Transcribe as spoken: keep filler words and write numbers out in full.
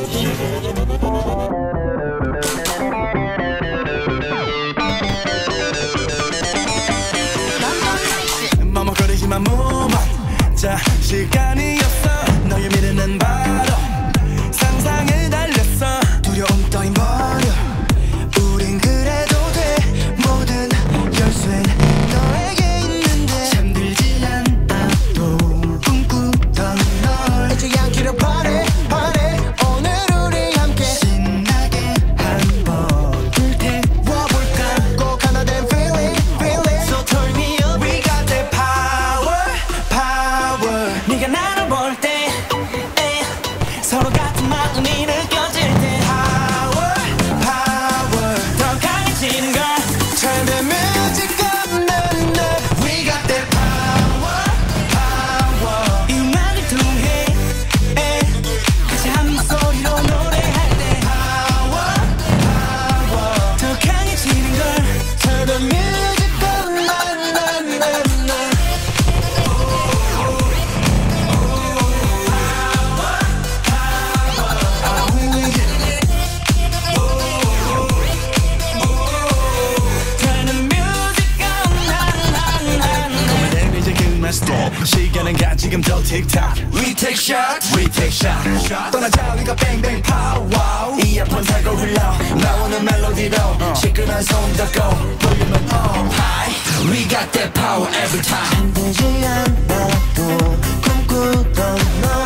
머뭇거리지만 move on. 자, 시간이었어. 너의 미래는 바로 상상을 달렸어. 두려움 따윈 버려. 우린 그래도 돼. 모든 열쇠는 너에게 있는데 잠들지 않아도 꿈꾸던 널 잊지 않기로 바래 바래. 오늘 우리 함께 신나게 한번 불태워볼까. 꼭 하나 된 feeling feeling. So turn me up. We got that power power. 네가 나를 볼 때 서로 같은 마음이 느껴질 때 power power. 더 강해지는 걸 turn the music up. We got that power power. 이 음악을 통해 같이 한 목소리로 노래할 때 power power. 더 강해지는 걸 turn the music up. 시간은 가 지금도 틱탁. We take shots, we take shots. 떠나자 우리가 bang bang power. 이어폰 달고 흘러 나오는 멜로디로 시끄러운 손 닫고 볼륨은 up high. We got that power every time. 잠들지 않아도 꿈꾸던 너